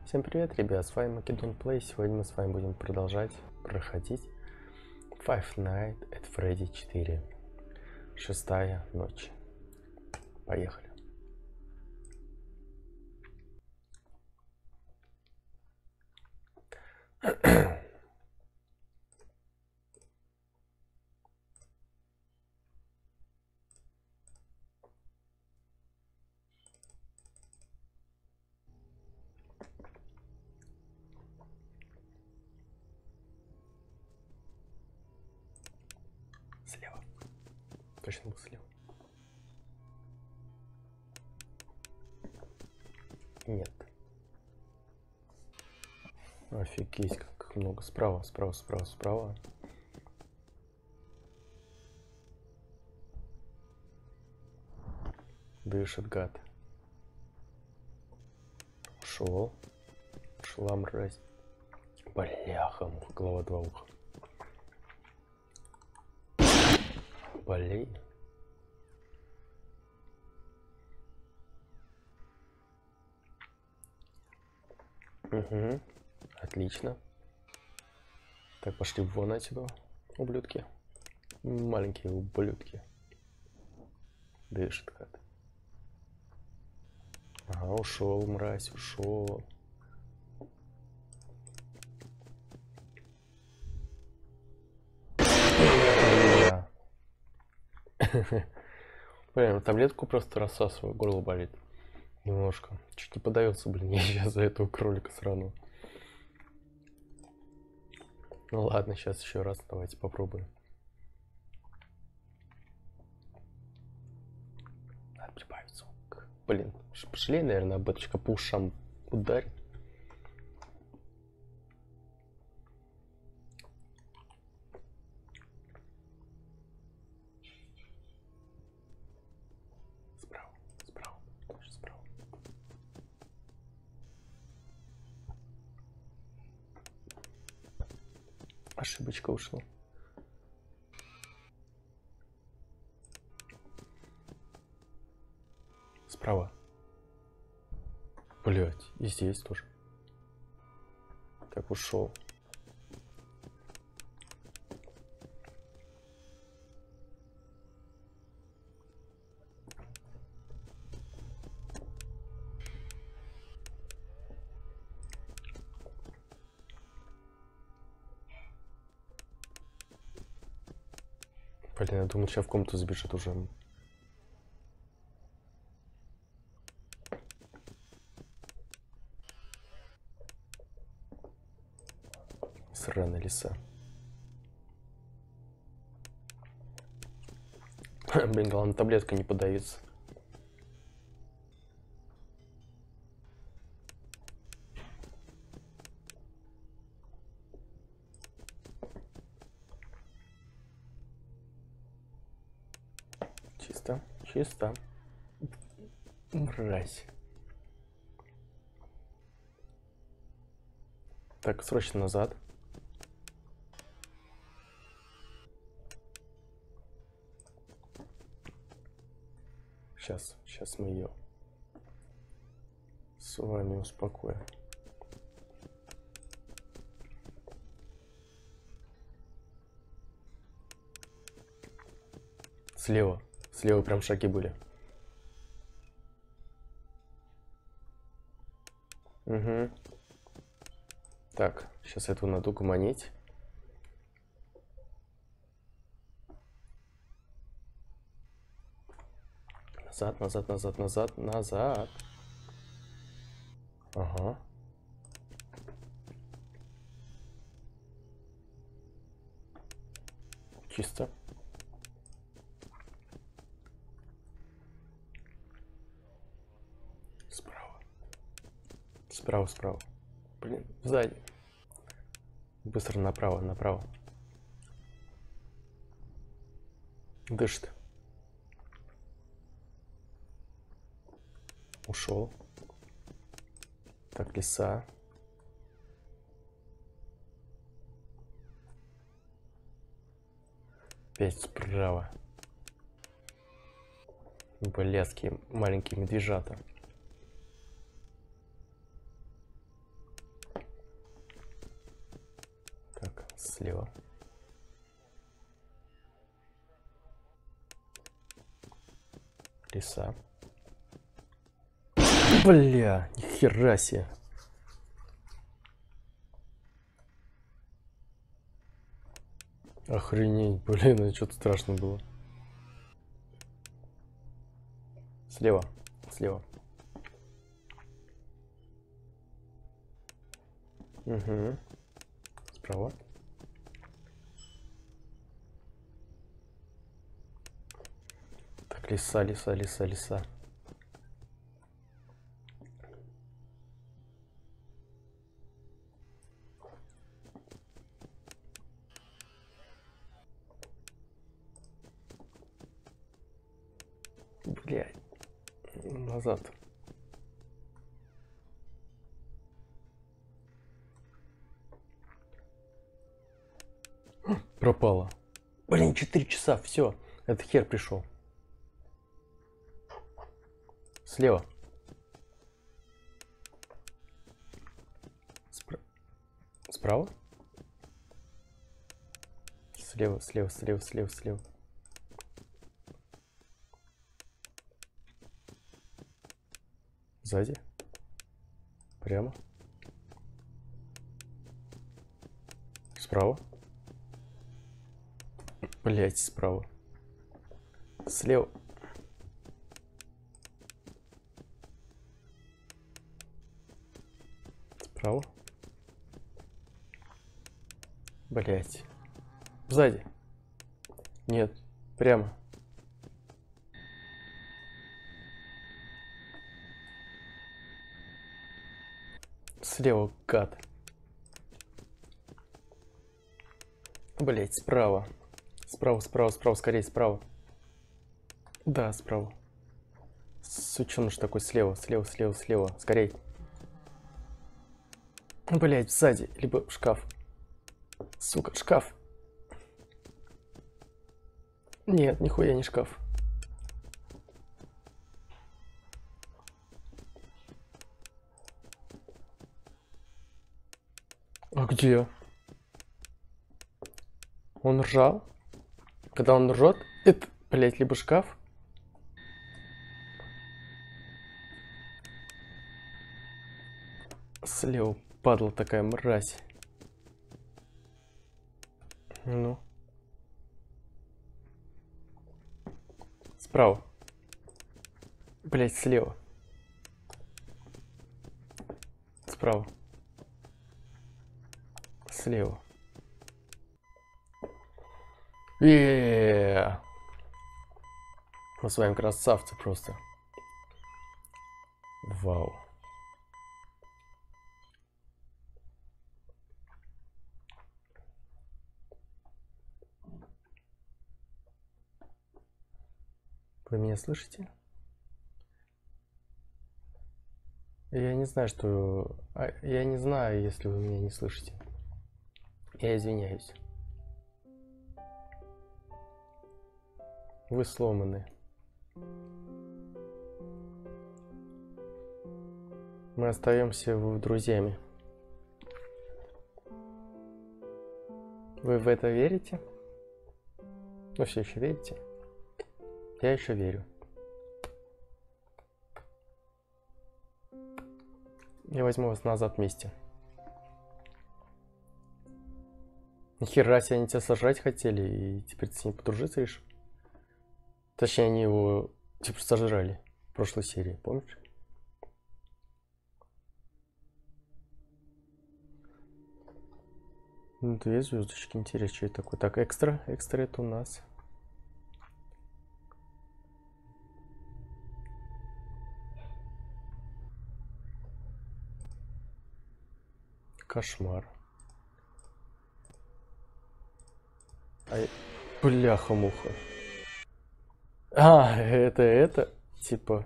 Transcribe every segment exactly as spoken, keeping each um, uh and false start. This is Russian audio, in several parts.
Всем привет, ребят, с вами Македон Плей. Сегодня мы с вами будем продолжать проходить Five Nights at Freddy четыре. Шестая ночь. Поехали. Слева. Точно был слева. Нет. Офигеть, как много. Справа, справа, справа, справа. Дышит, гад. Ушел. Ушла мразь. Бляха, муха, голова два уха. Болей. Угу. Отлично. Так, пошли вон отсюда, ублюдки. Маленькие ублюдки. Дышит как. Ага, ушел, мразь, ушел. Блин, таблетку просто рассасываю, горло болит. Немножко. Чуть не подавился, блин, я сейчас за этого кролика сраного. Ну ладно, сейчас еще раз, давайте попробуем. Надо прибавить звук. Блин, пошли, наверное, беточка по ушам ударит. Справа, справа, тоже справа. Ошибочка ушла. Справа. Блять, и здесь тоже. Так, ушел. Блин, я думал, сейчас в комнату забежит уже. Сраная лиса. Блин, главное, таблетка не подается. Чисто, чисто. Мразь. Так, срочно назад. Сейчас, сейчас мы ее с вами успокоим. Слева, слева прям шаги были. Угу. Так, сейчас этого надо угомонить. Назад, назад, назад, назад, назад. Ага. Чисто. Справа. Справа, справа. Блин, сзади. Быстро направо, направо. Дышит. Ушел. Так, лиса. Опять справа. Блядские маленькие медвежата. слева. Лиса. Бля, нихера себе. Охренеть, блин, это что-то страшно было. Слева, слева. Угу. Справа. Так, лиса, лиса, лиса, лиса. Блядь. Назад. Пропало. Блин, четыре часа, все. Это хер пришел. Слева. Спра... Справа? Слева, слева, слева, слева, слева. Сзади. Прямо. Справа. Блять, справа. Слева. Справа. Блять. Сзади. Нет. Прямо. Слева, гад. Блять, справа. Справа, справа, справа, скорее, справа. Да, справа. Сучёныш такой, слева, слева, слева, слева. Скорей. Блять, сзади, либо шкаф. Сука, шкаф. Нет, нихуя не шкаф. А где? Он ржал? Когда он ржет, это, блять, либо шкаф. Слева падла такая мразь. Ну. Справа. Блять, слева. Справа. Слева. Еее. Мы с вами красавцы просто. Вау. Вы меня слышите? Я не знаю, что... Я не знаю, если вы меня не слышите. Я извиняюсь. Вы сломаны. Мы остаемся друзьями. Вы в это верите? Вы все еще верите? Я еще верю. Я возьму вас назад вместе. Нихера себе, они тебя сожрать хотели, и теперь ты с ним подружиться решил? Точнее, они его типа сожрали в прошлой серии, помнишь? Ну, две звездочки, интересно, что это такое. Так, экстра, экстра это у нас. Кошмар. Ай, бляха-муха. А, это, это, типа...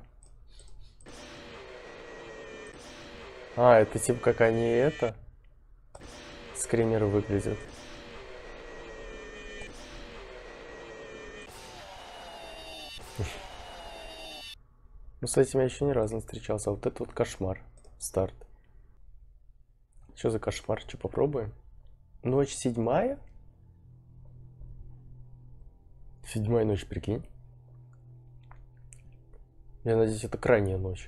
А, это типа как они это... Скримеры выглядят. Ну, с этим я еще ни разу не встречался. А вот это вот кошмар. Старт. Что за кошмар? Что, попробуем? Ночь седьмая? Седьмая ночь, прикинь. Я надеюсь, это крайняя ночь.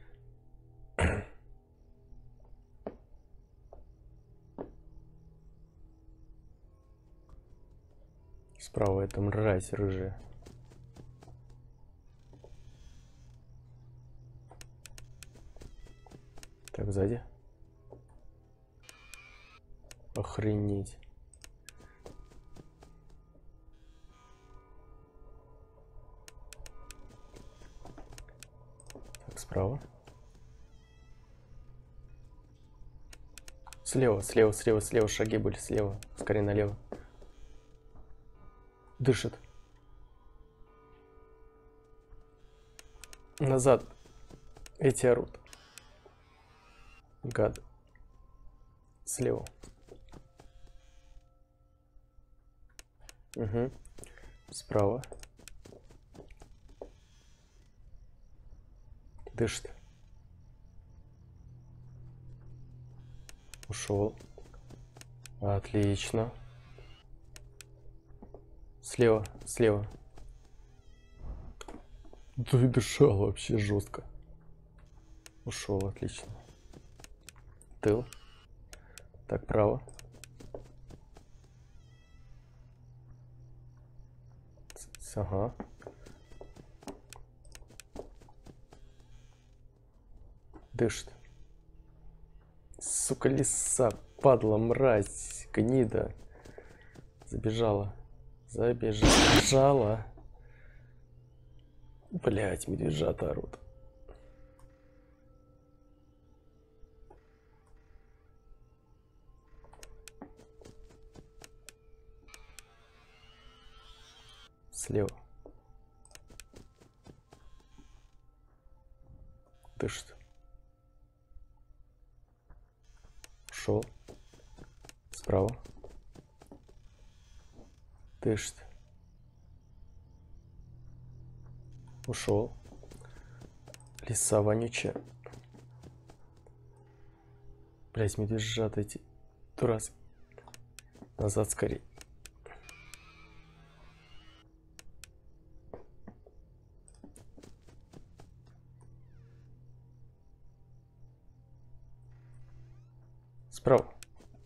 Справа это мразь рыжая. Так, сзади. Охренеть. Так, справа. Слева, слева, слева, слева шаги были, слева. Скорее налево. Дышит. Назад. Эти орут. Гад. Слева. Угу. Справа. Дышит. Ушел. Отлично. Слева, слева. Да и дышал вообще жестко. Ушел, отлично. Тыл. Так, право. Ага. Дышит. Сука, лиса, падла, мразь, гнида. Забежала. Забежала. Блять, медвежата орут. Слева. Дышит. Ушел. Справа. Дышит. Ушел. Лиса вонючая. Блять, медвежата эти. Дурацкие. Назад скорей. Справа.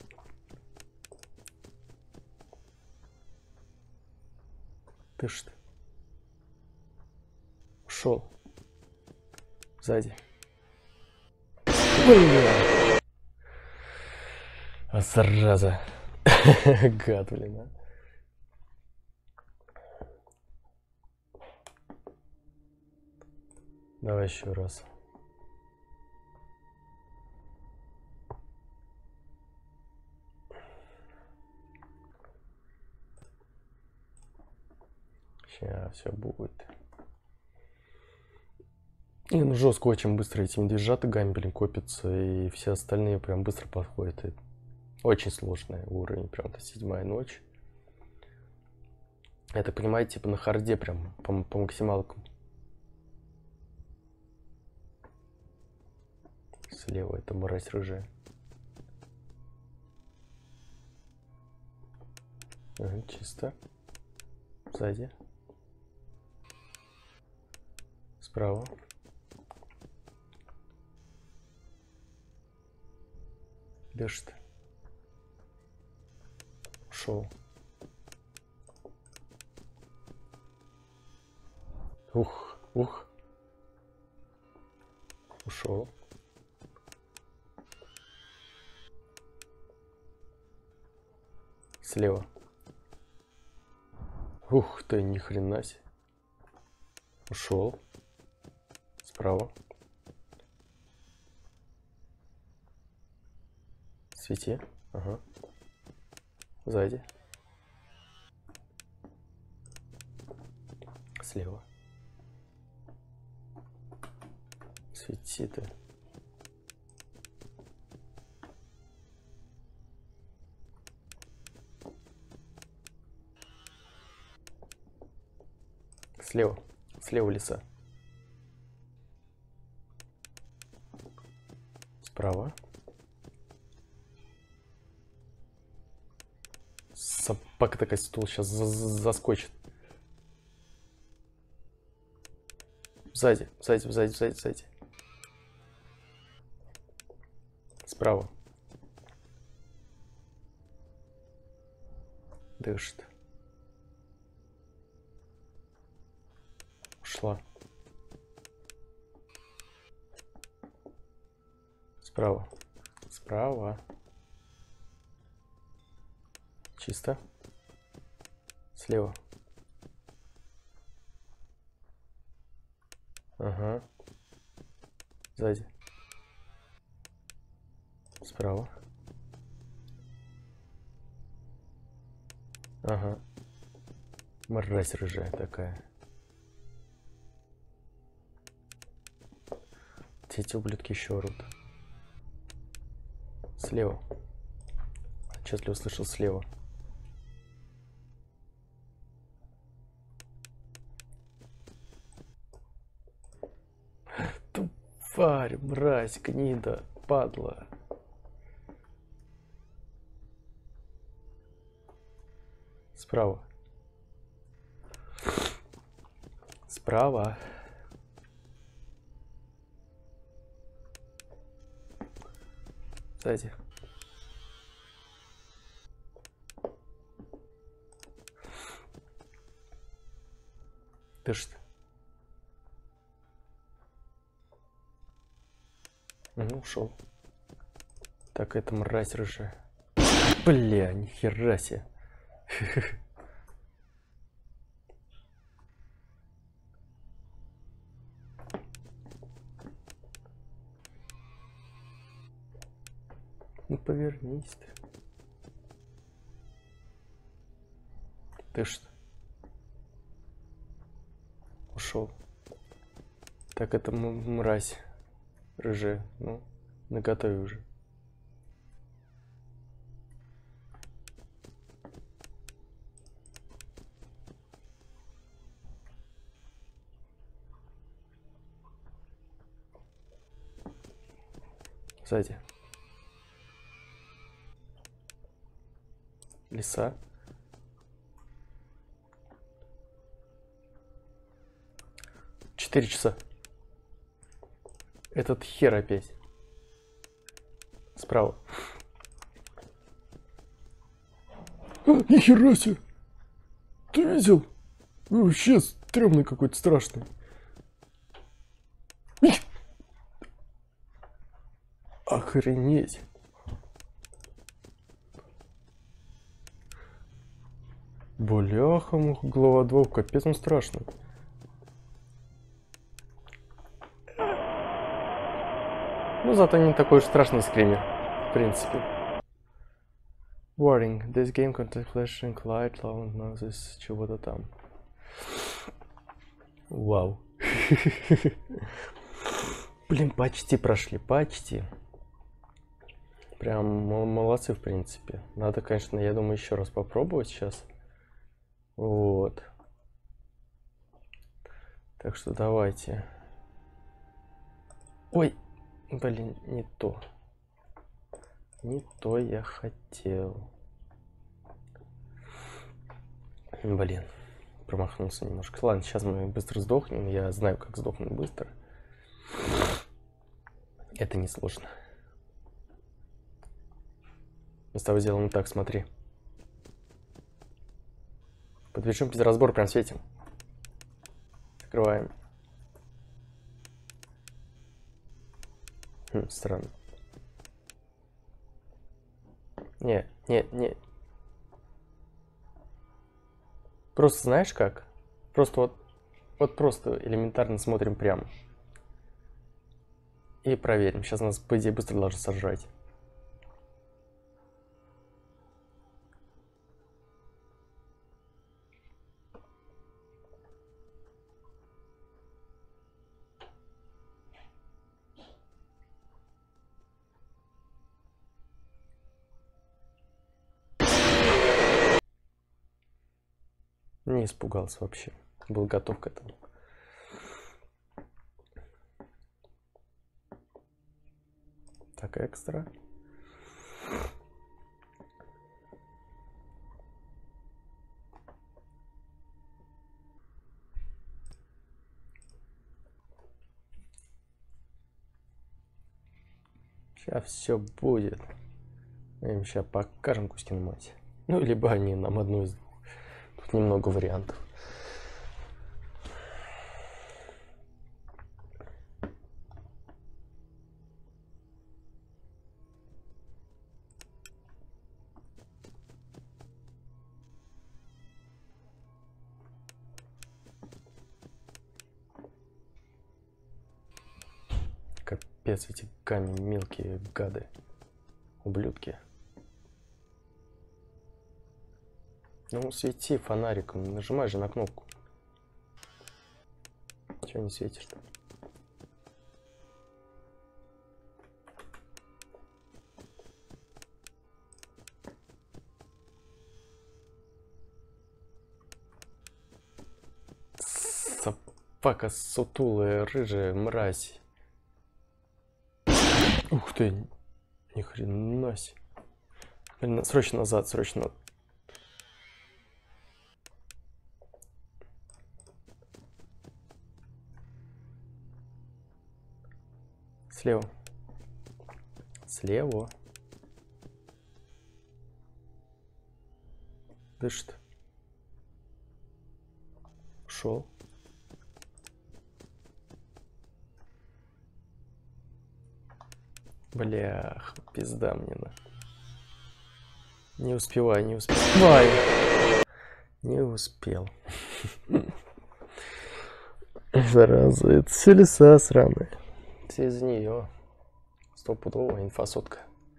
Дышит. Ушел. Сзади. Бля. А зараза. Гад, блин, а. Давай еще раз. Сейчас все будет. Не, ну жестко очень быстро эти медвежата гамбели копятся, и все остальные прям быстро подходят. И очень сложный уровень, прям-то седьмая ночь. Это, понимаете, типа на харде прям по, по максималкам. Слева это мразь рыжая. Ага, чисто. Сзади. Справа. Дышит. Ушел. Ух, ух. Ушел. Слева. Ух ты, ни хрена себе. Ушел. Справа. Свети. Ага. Сзади. Слева. Свети ты. Слева. Слева леса. Справа. Собака такая, стул сейчас за -за заскочит. Сзади, сзади, сзади, сзади, сзади. Справа. Дышит. Ушла. Справа. Справа. Чисто. Слева. Ага. Сзади. Справа. Ага. Мразь рыжая такая. Эти ублюдки еще орут. Слева. Отчетливо услышал слева. Тварь, мразь, гнида, падла. Справа. Справа. Сзади. Дышит. Угу, ушел. Так, это мразь рыжая. Бля, нихера себе. Ну повернись ты. Дышит. Ушел. Так, это мразь рыжая. Ну, наготове уже. Сзади. Лиса. Четыре часа. Этот хер опять. Справа. А, нихера себе! Ты видел? Вообще стрёмный какой-то, страшный. Охренеть. Бляха, глава капец он страшный. Ну, зато не такой уж страшный скример, в принципе. Warning, this game contains flashing light, loud noises, чего-то там. Вау. Блин, почти прошли, почти. Прям молодцы, в принципе. Надо, конечно, я думаю, еще раз попробовать сейчас. Вот. Так что давайте. Ой, блин, не то. Не то я хотел. Блин, промахнулся немножко. Ладно, сейчас мы быстро сдохнем. Я знаю, как сдохнуть быстро. Это не сложно. Мы с тобой сделаем так, смотри. Подвяжем без разбора, прям светим. Открываем. Хм, странно. Не, не, не. Просто знаешь как? Просто вот, вот просто элементарно смотрим прямо. И проверим. Сейчас нас, по идее, быстро должны сожрать. Не испугался вообще. Был готов к этому. Так, экстра. Сейчас все будет. Мы им сейчас покажем Кузькину мать. Ну, либо они нам одну из двух. Тут немного вариантов. Капец, эти камни мелкие гады. Ублюдки. Ну, свети фонариком. Нажимай же на кнопку. Чего не светишь-то? Собака сутулая, рыжая, мразь. Ух ты, ни хрена себе. Блин, срочно назад, срочно. Слева. Слева. Дышит. Ушел. Блях, пизда мне на. Не успевай, не успевай. Не успел. Зараза, это все леса сраные. Все из нее. Стопудовая инфосотка.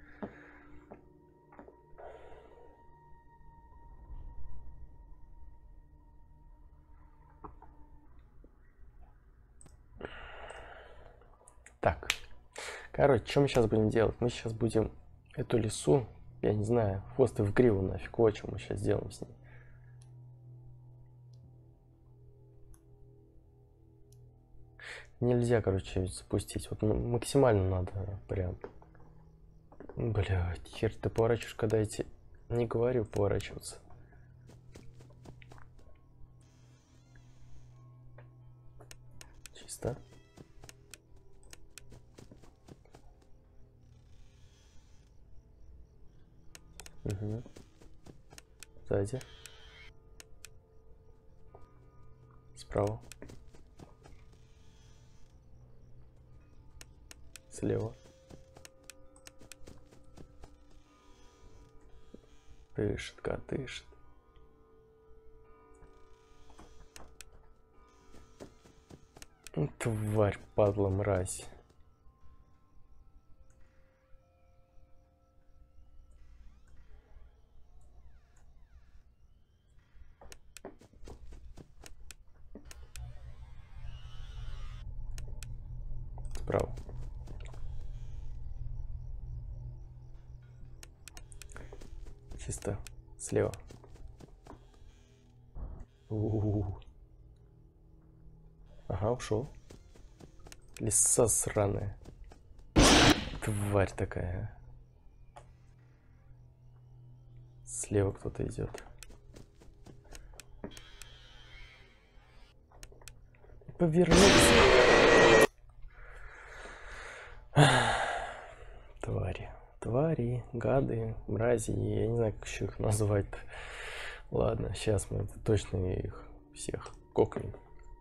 Так. Короче, что мы сейчас будем делать? Мы сейчас будем эту лису, я не знаю, хвост и в гриву нафиг. Вот что мы сейчас сделаем с ней. Нельзя, короче, запустить. Вот максимально надо прям. Блядь, хер ты поворачиваешь, когда эти... Не говорю поворачиваться. Чисто. Угу. Сзади. Справа. Слева. Дышит, гад, дышит. Тварь, падла, мразь. Справа. Чисто. Слева. У-у-у. Ага, ушел. Лиса сраная. Тварь такая. Слева кто-то идет. Повернуться. Твари. Твари, гады, мрази. Я не знаю, как еще их назвать-то. Ладно, сейчас мы точно их всех кокнем.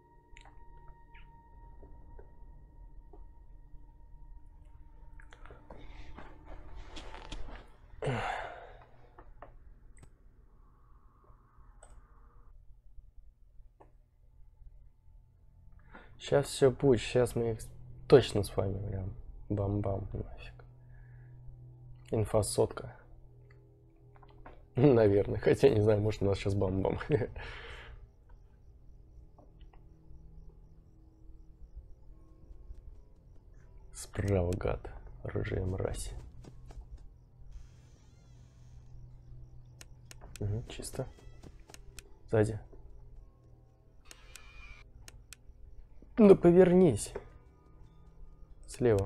Сейчас все будет, сейчас мы их точно с вами прям бам-бам нафиг. Инфосотка. Наверное, хотя не знаю, может у нас сейчас бам-бам. Справа гад, рыжая мразь. Угу, чисто. Сзади. Ну повернись. Слева.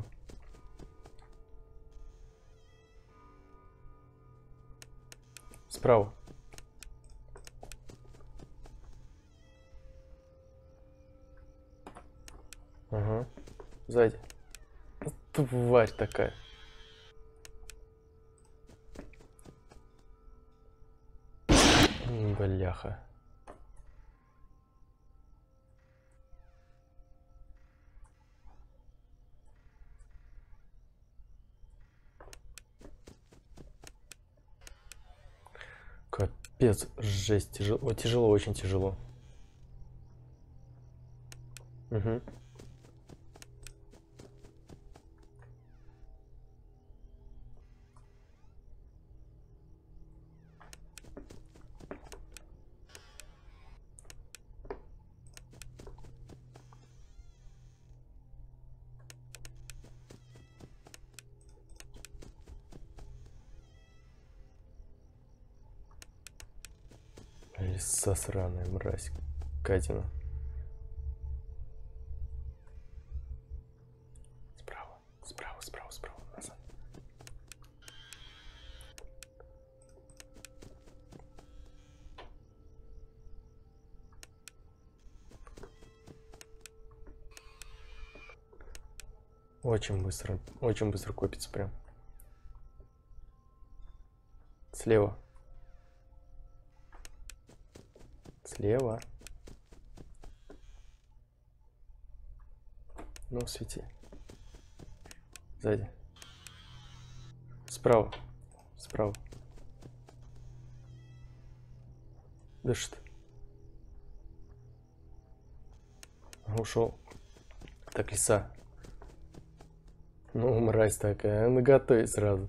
Справа. Ага. Сзади. Тварь такая. Бляха. Капец, жесть, тяжело, тяжело, очень тяжело. Угу. Лиса сраная, мразь, Катина. Справа, справа, справа, справа, назад. Очень быстро, очень быстро копится прям. Слева. Слева. Ну, свети. Сзади. Справа. Справа. Дышит. Ушел. Так, лиса. Ну, мразь такая, наготове сразу.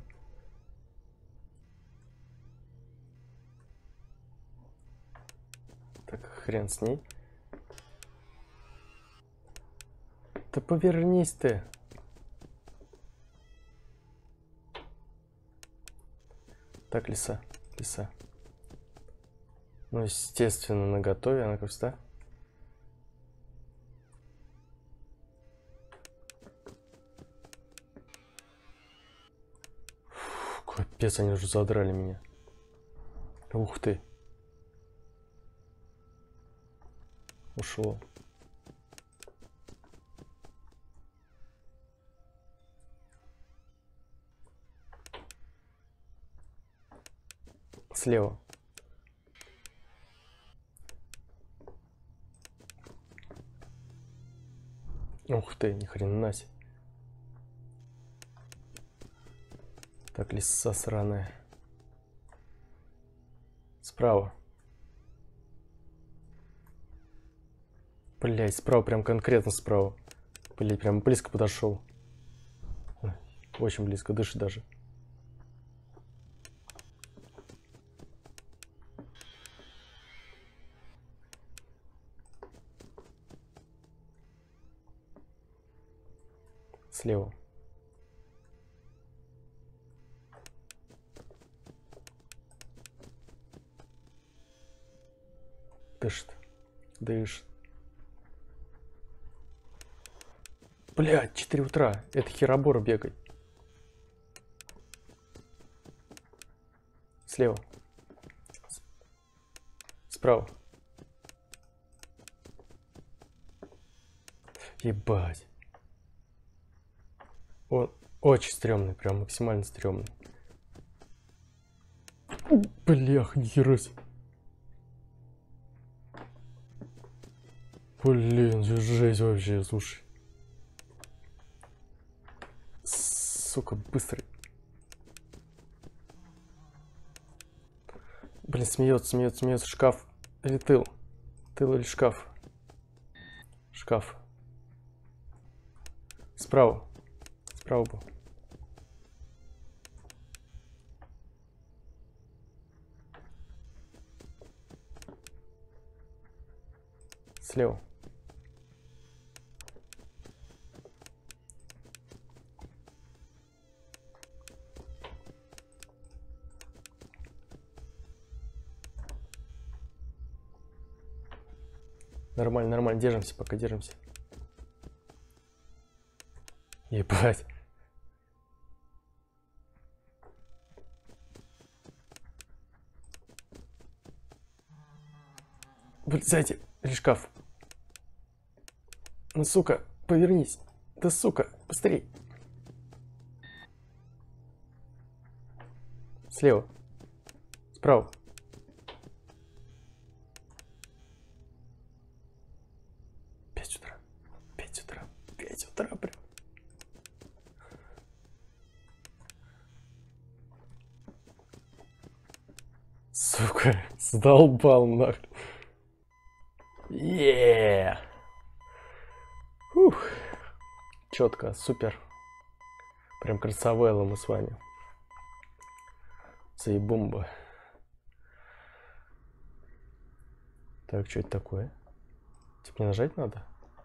Так, хрен с ней. Да повернись ты. Так, лиса, лиса. Ну, естественно, наготове, она как всегда. Фу, капец, они уже задрали меня. Ух ты. Ушел. Слева. Ух ты, ни хрена себе. Так, лиса сраная. Справа. Блять, справа, прям конкретно справа. Блять, прям близко подошел. Очень близко, дышит даже. Слева. Дышит. Дышит. Блядь, четыре утра. Это херобора бегает. Слева. Справа. Ебать. Он очень стрёмный, прям максимально стрёмный. Блях, нихера себе. Блин, жесть вообще, слушай. Сука, быстрый. Блин, смеется, смеется, смеется. Шкаф или тыл? Тыл или шкаф? Шкаф. Справа. Справа был. Слева. Нормально, нормально, держимся, пока держимся. Ебать. Блин, сзади, или шкаф. Ну, сука, повернись. Да, сука, быстрей. Слева. Справа. сука, задолбал нахуй. Еее. Ух. Четко, супер. Прям красавелла мы с вами. Заебумба. Так, что это такое? Типа мне нажать надо?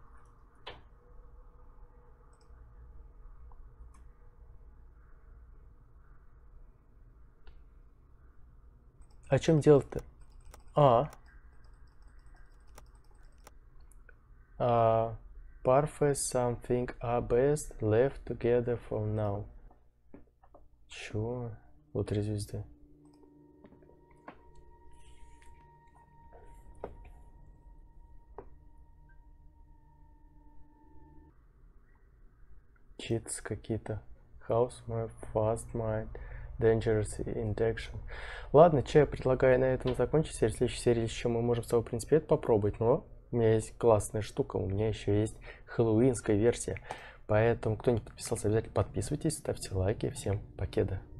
А чем делать-то? А. А. Parfait something are best left together for now. Чё? Вот три звезды. Cheats какие-то. House my fast mind. Dangerous intention. Ладно, что я предлагаю на этом закончить серию. В следующей серии еще мы можем с тобой, в принципе, это попробовать. Но у меня есть классная штука. У меня еще есть хэллоуинская версия. Поэтому, кто не подписался, обязательно подписывайтесь, ставьте лайки. Всем покеда.